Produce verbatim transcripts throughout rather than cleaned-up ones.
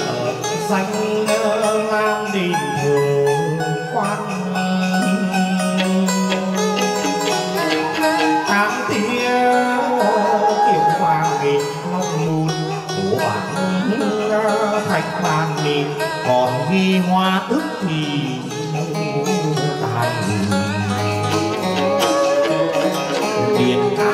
danh lam đền thờ quan tám tia kiểu vàng nghịch long mùn của bản thạch bàn nghịch còn ghi hoa ức thì tài tiền các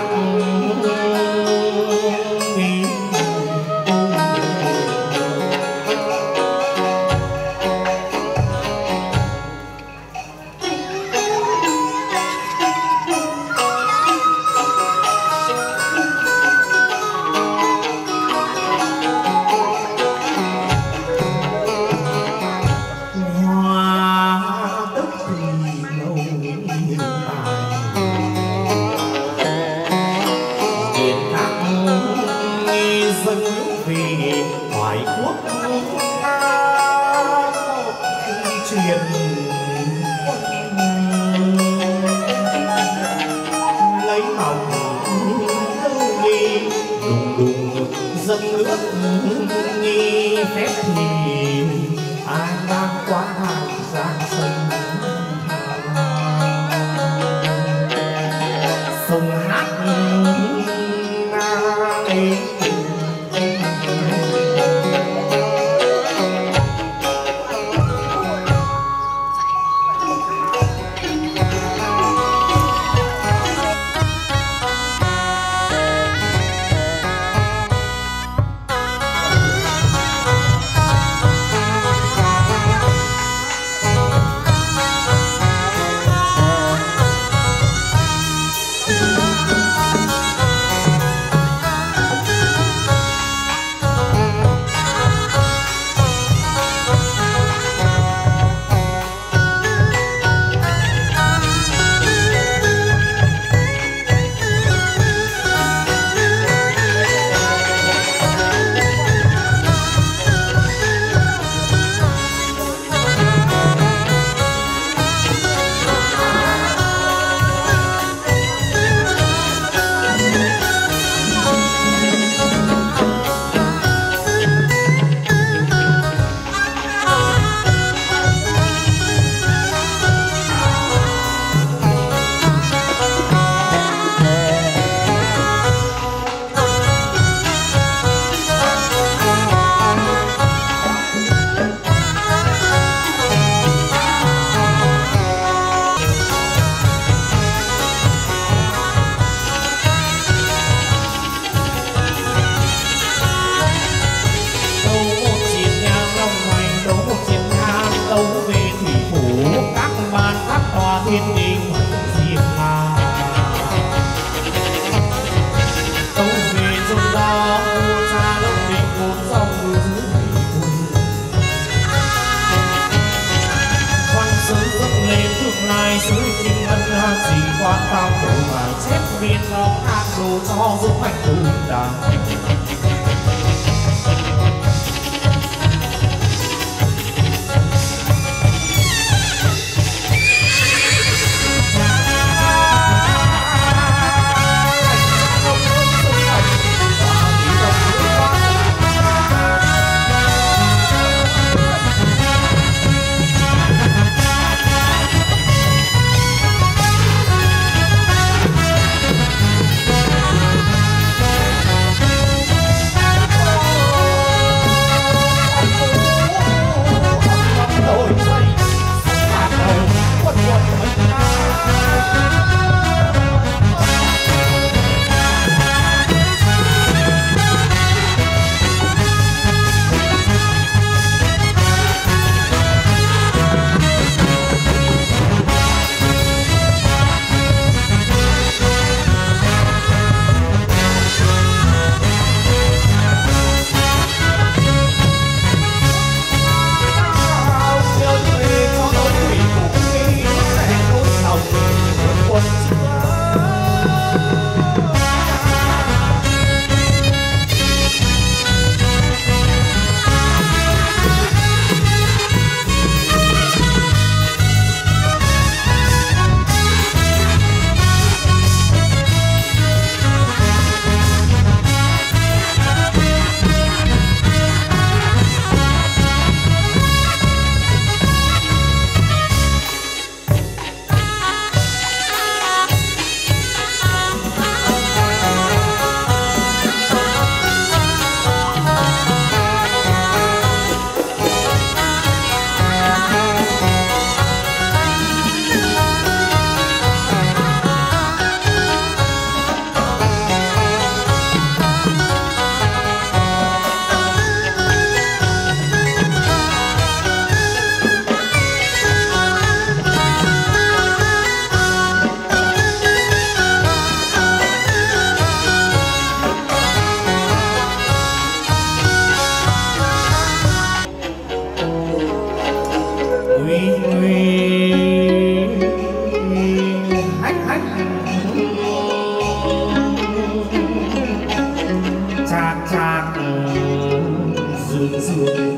dương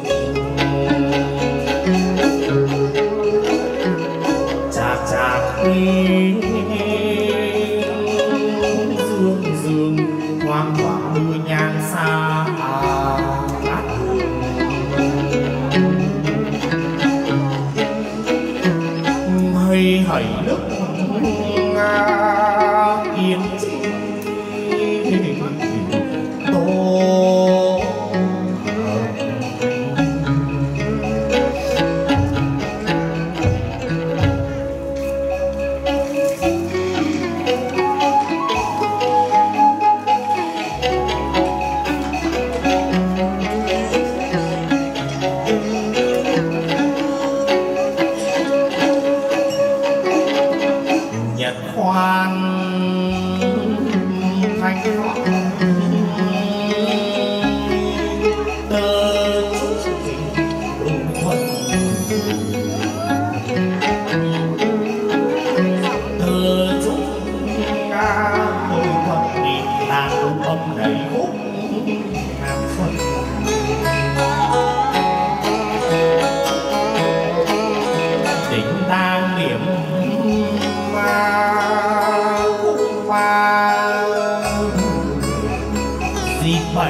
chạc chạc đi dương dương thoáng thoáng mưa nhang xa mây hãy nước yên tô nhật khoan thanh tơ chút đúng thuận tơ chút ca đôi thuận đi là đúng âm đầy khúc nam xuân tình đang điểm mà cũng mà dịp bảy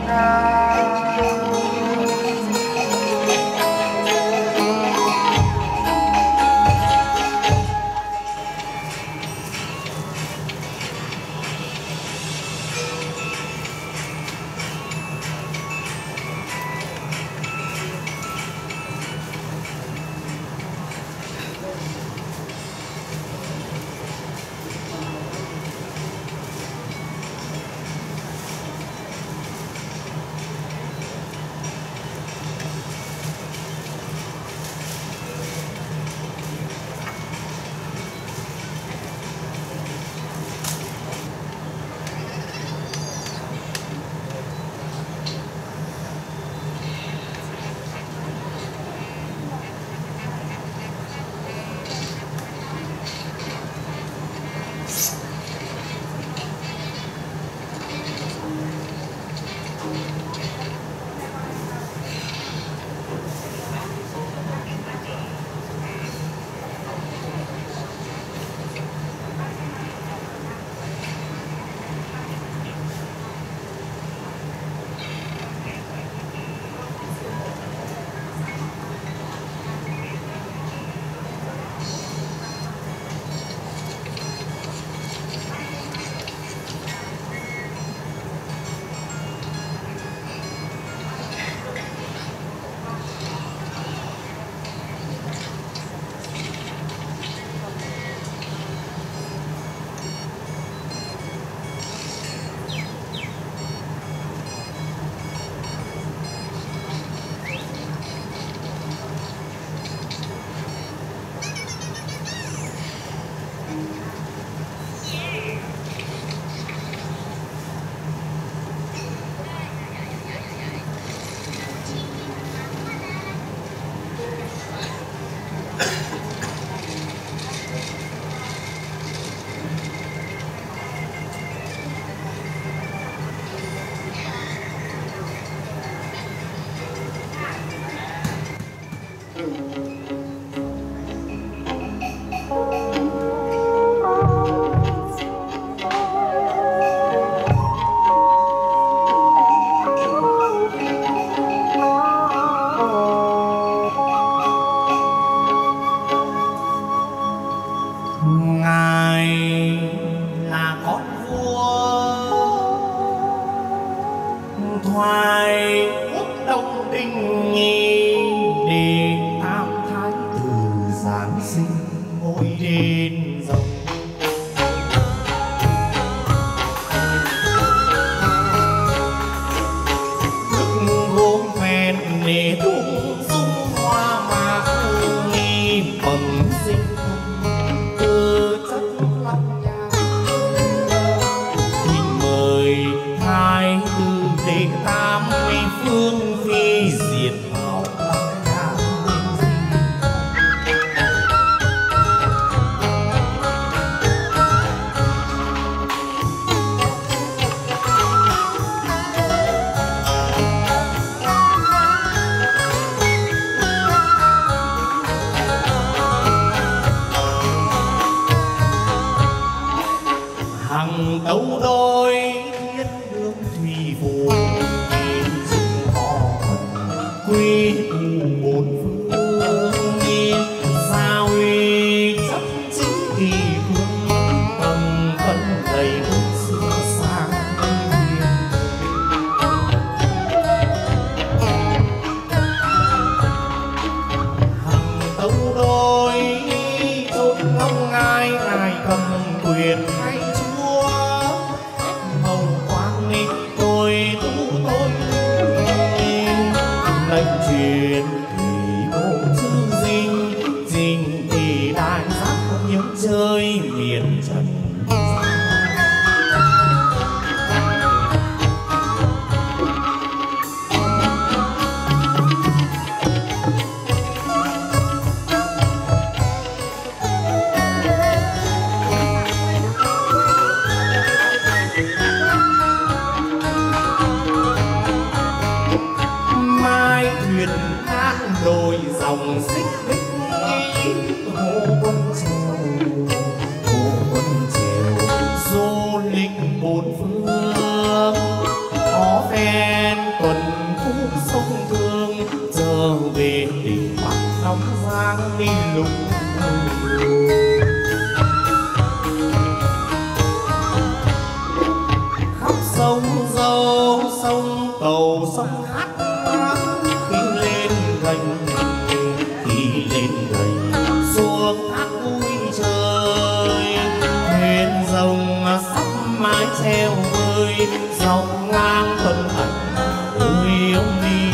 hoài quốc đông đinh nghi đi tam thái tử giáng sinh ngôi đền rồng thức gốm ven nề thung dung hoa mạc nghi bẩm sinh cơ chất lăng nhang thỉnh mời thái tử để tam phương phi diệt vào đấu đôi thiên đường thủy phù nhìn chừng họ quy tụ bốn phương đi sao uy chấp chính kỳ phương tầng phân đầy xưa sang hằng đấu đôi chốt long ai ai cầm quyền hay chúa hồng quang đi tôi tu tôi lệnh truyền thì bộ chữ dinh dinh thì đại giác những chơi miền trần đôi dòng xích bích hồ quân trèo hồ quân trèo du lịch bốn phương có phen tuần phúc sông thương trở về tình bắc nóng giang đi lùng khắp sông dâu sông cầu sông hát khi lên gành xuống thác vui trời thuyền rồng sắp mái treo bơi dọc ngang tuần ẩn ơi ông đi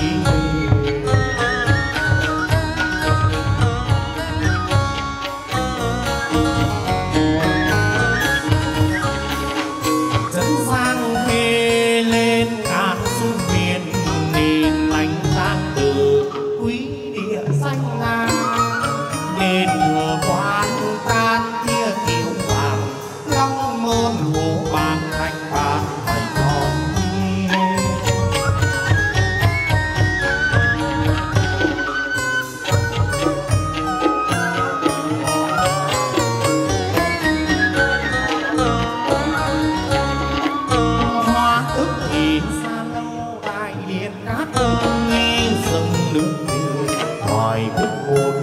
chân giang thê lên cạn xuống miền nhìn lạnh giang từ quý địa xanh đền thừa quan tan kia kiều vàng long môn hồ bạc thành bàn thầy con hoa thức thì xa lâu đại điện cát nghe dâng nước hoài bước hồn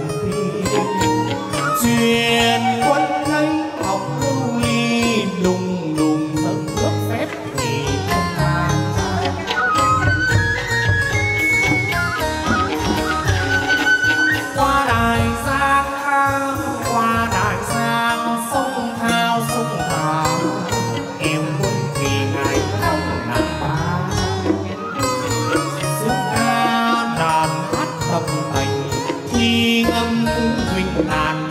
truyền quân ấy học lưu ly đùng đùng dâng nước phép thì không an qua đại giang qua đại giang sông thao sông thảo em quân thì ngày đông nàng ba sức ca đàn hát thập thành thi ngâm cung huỳnh đàn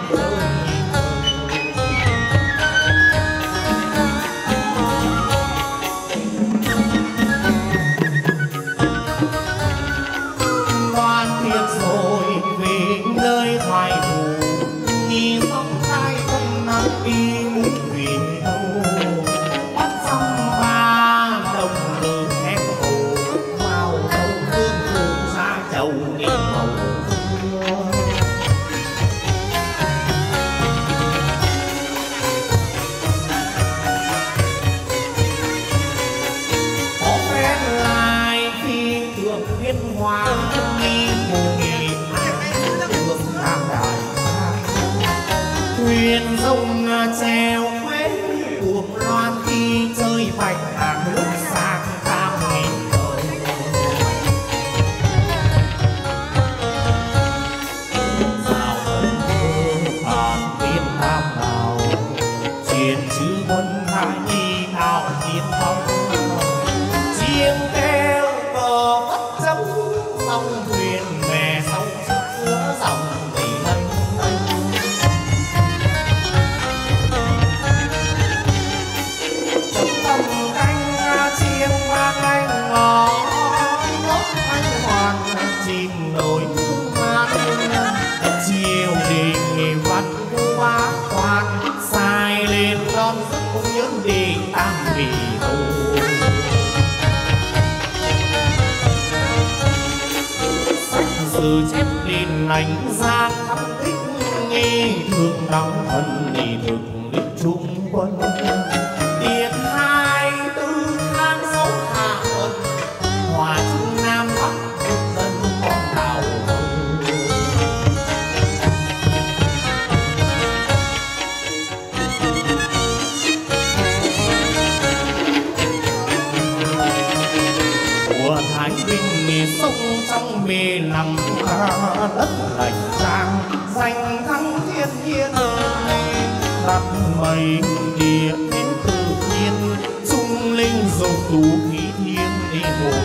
hoài hồ nhìn sông khai không nắng đi muốn thuyền đâu bắt sông ba đồng từ thép hồ vào đầu hương phù ra chầu nghỉ màu có phen lại khi thượng viên hoa đi mùa nghỉ thuyền sông treo quét buộc loan khi chơi bạch hàng lúc sang tam nghìn đời sao thân thơ hàn tiên nam nào truyền chữ quân hai nhi nào tiên phong chiêng kêu cờ vắt trống sông thuyền về sông giữa dòng anh ngó ngốc anh hoàn chìm nổi mát chiều đình văn hoa quan sai lên đón giấc cũng nhớ đi tam vì hồ sách sử chép đền lành ra thăm thích nghi thương đau thân đi thực đích trung quân địa bằng đất lành giang danh thắng thiên nhiên đặt mây địa đến tự nhiên trung linh dầu tú khí thiên đi hồi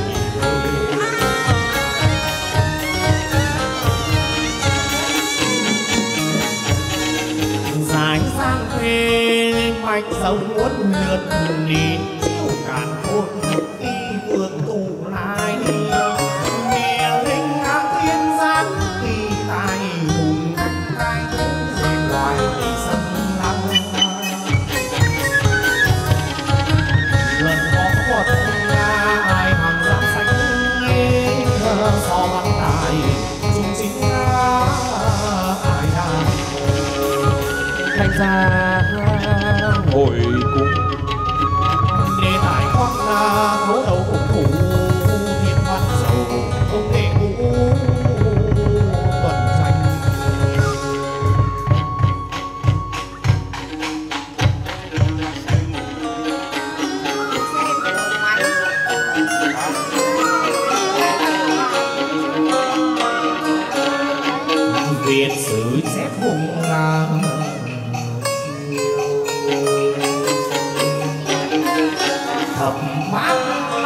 giải sang thuê mạch sông uốn lượt đi chiều càn khôn đi vườn tù lại địa linh ngang thiên giang kỳ tài hùng cách cai dệt loài đi sân lăng lần có quật ai hàng giang xanh nghe so bắn tài chúng chính ai ai thành ra ngồi cùng để tài khoác ra thấu đầu cùng thủ thiên văn dầu công nghệ cũ tuần tranh Việt sử xếp vùng là thập bát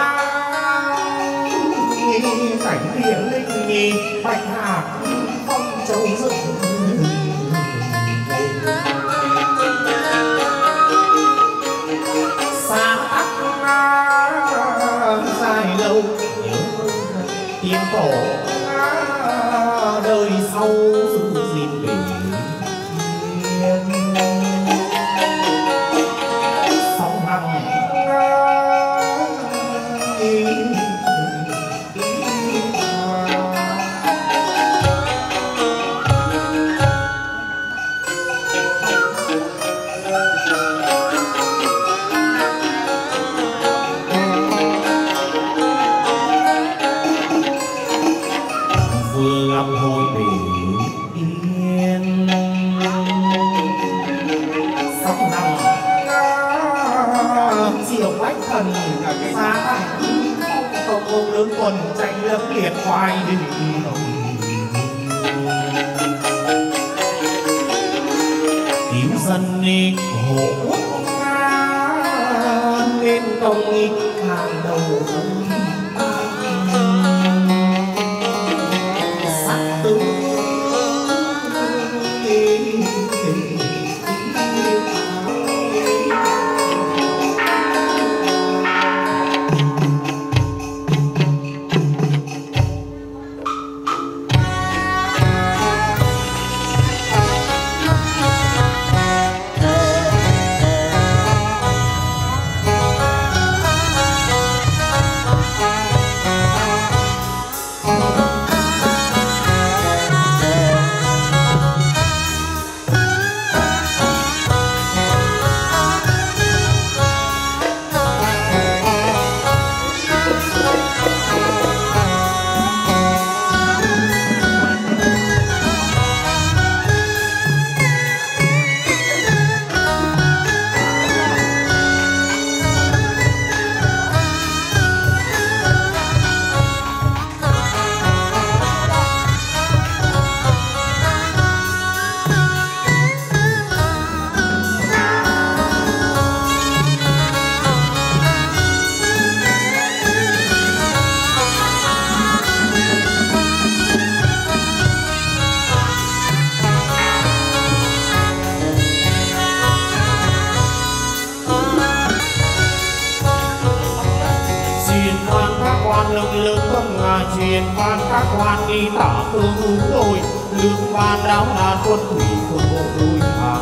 cảnh địa linh nghi bạch hạc phong châu rừng xa tắc dài lâu tiếng cổ đời sau giữ gìn bình yên sông hằng vừa gặp hồi bình yên sông hằng diệu bách thần xa thành công công lớn tuần tranh lớp liệt hoài đình cứu dân đi hộ quốc nên công nghi hàng đầu sắc tướng lưng lưng tâm ngà truyền ban các quan đi tả tương ứng đôi lương ban đáo là quân thủy quân bộ đôi hàng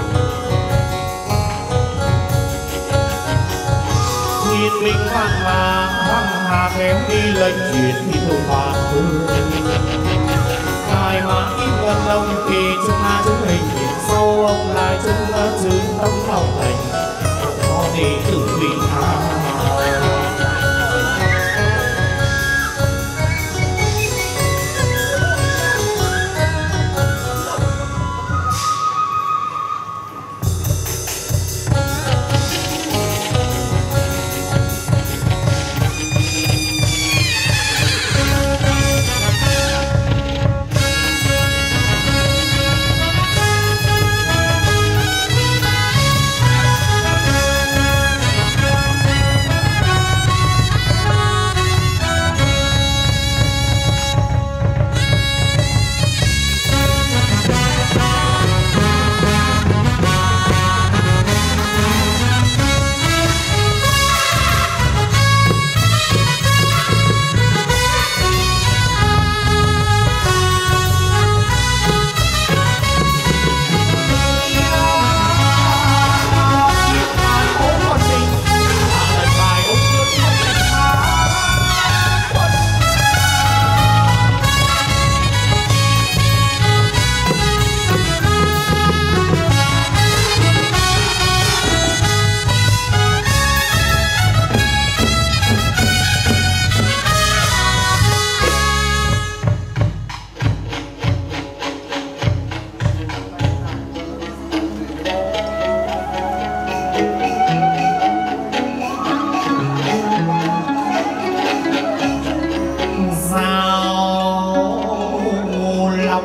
nghiên minh văn và văn hà kém đi lệnh truyền thì thổ bản thương ngài mã in vân đông kỳ trung hà chứng hình sau ông lại trung ở dưới tâm lòng thành có đệ tử bình hà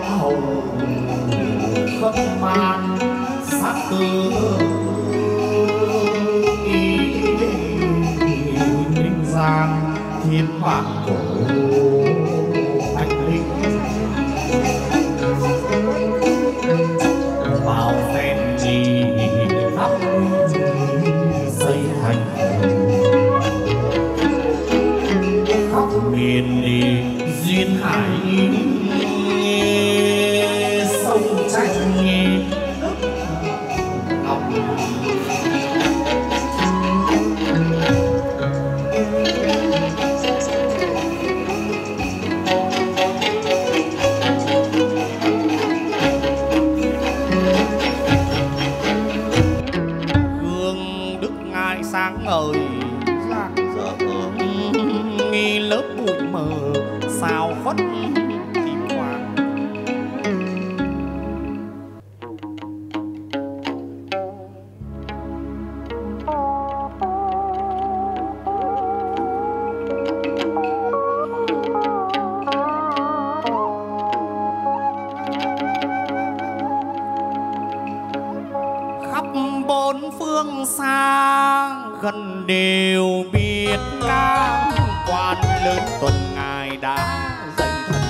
hồng khất man sát tư linh giang thiên vạn cổ anh linh bao phen trì khắp xây thành khắp miền đi duyên hải sông tranh ngọc hương đức ngài sáng ngời rạng rỡ nghi lớp bụi mờ sao khuất kim quang. Khắp bốn phương xa gần đều biết ca quan lớn tuần ngài đã dạy thần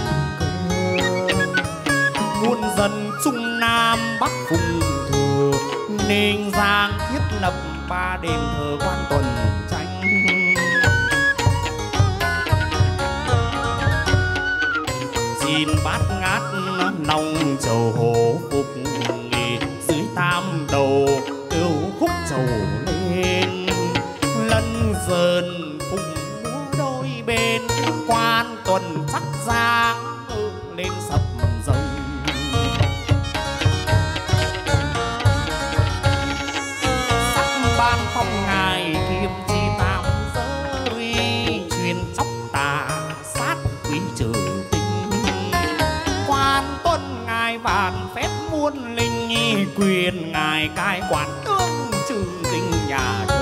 cơ muôn dân trung nam bắc phùng thừa nên giang thiết lập ba đền thờ quan tuần tranh chín bát ngát nòng trầu hổ phục nghề dưới tam đầu kêu khúc trầu lên lân dần phùng múa đôi bên quan tuần sắc giang lên sập dần sắc ban phong ngài kim chi tam giới truyền chóc tà sát quý trừ tinh quan tuần ngài vạn phép muôn linh quyền ngài cai quản tương trừ tinh nhà trời.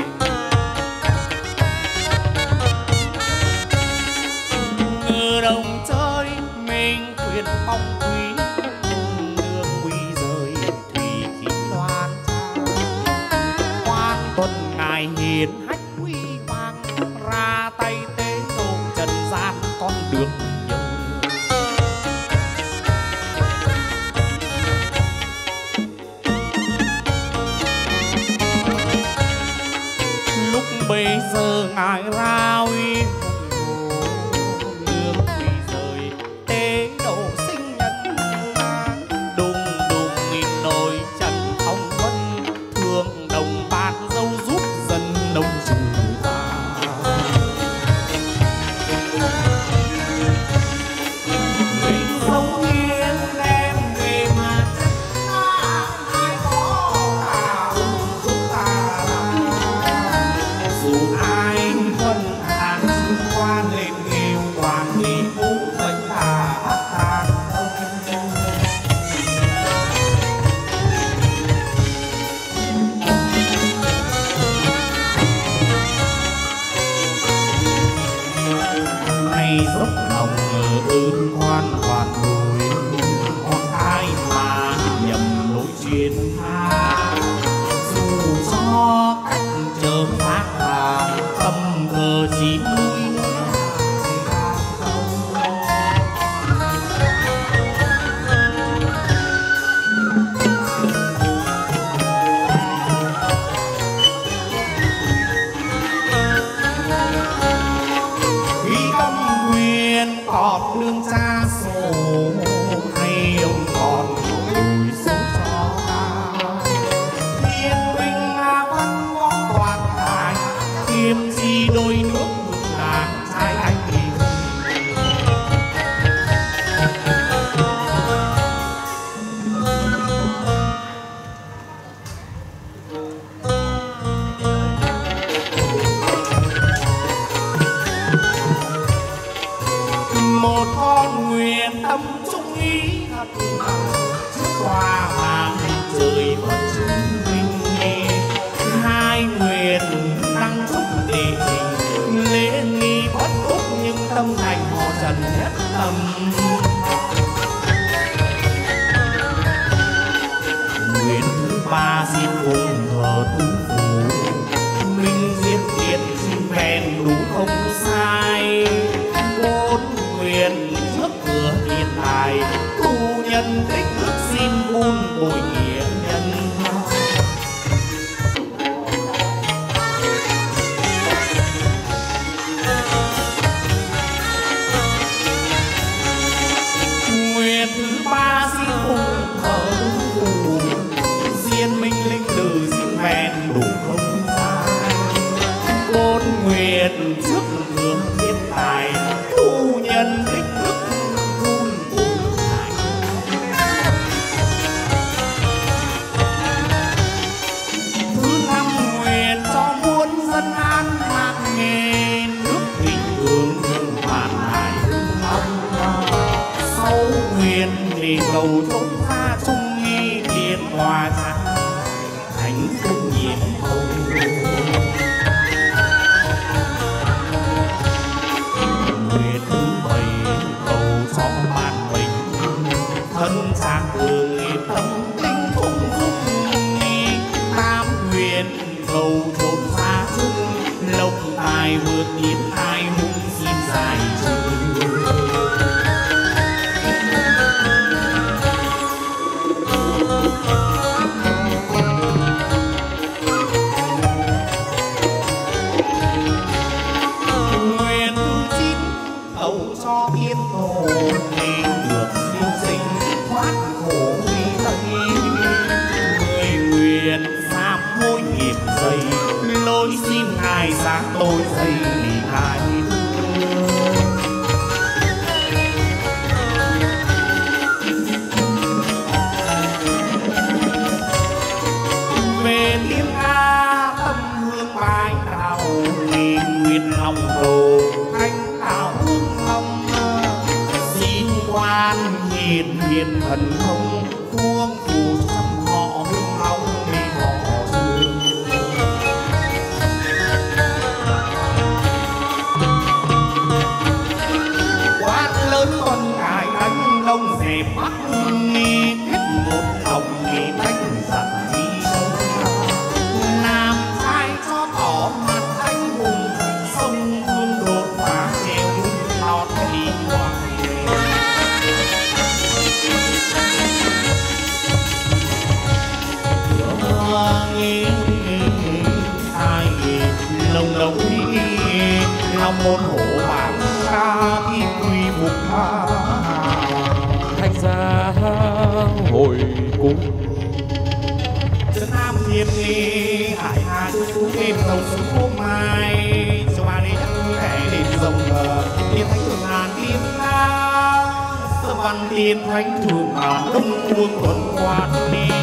Đồng chơi mình quyền phong quý đường quý rời thủy khí loan trang quan tuần ngài hiền hách quý vang ra tay tế độ trần gian con được nhờ lúc bây giờ ngài ra uy tâm thành họ trần nhất tâm nhân tích ước xin buôn bồi nghĩa nhân. Nguyện thứ ba xin cùng thờ đủ, diên minh linh từ xin vẹn đủ không sai. Bốn nguyện trước hướng thiên tài, tu nhân tích ước vun bồi hài. Thứ năm nguyện cho muôn dân an lạc nghề, nước bình thường nhưng hoàn hài không. Sáu nguyện để cầu chốn tha chung nghi điện hòa giải thành công nhiệm hầu. Nguyện thứ bảy cầu cho bạn mình thân xác thường tâm tinh thủng thủng nghi. Tám nguyện cầu chốn xa chung lộc tài vượt tiến ai hùng xin dài trường. Cho yên ổn nên được siêu sinh thoát khổ nguy tây. Mười nguyện sám hối nghiệp dày, lỗi xin ngài sáng tôi dày ngài. Về thiên ca tâm hương bái đạo, nên nguyện lòng cầu thanh đạo hương không. Xin quan hiền hiền thần không, khuông phù trăm họ hương long để họ thương. Quát lớn con ngài đánh đông dẹp bắc nghi, kết một lòng nghi đánh giặc đi sông. Làm sai cho tỏ mặt anh hùng, sông thương đột phá treo lọt đi ngoài. Nghe ai lồng lồng đi lòng môn hộ bản ca thi quy mục tha thành ra hồi cung. Trấn Nam Thiên Nghi hải hà chú em dòng xuống hôm mai cho ba đi nhắc kẻ đến dòng bờ tiên thánh thường hàn tiên la sơ văn tiên thánh thường hàn đông quân tuần quan đi.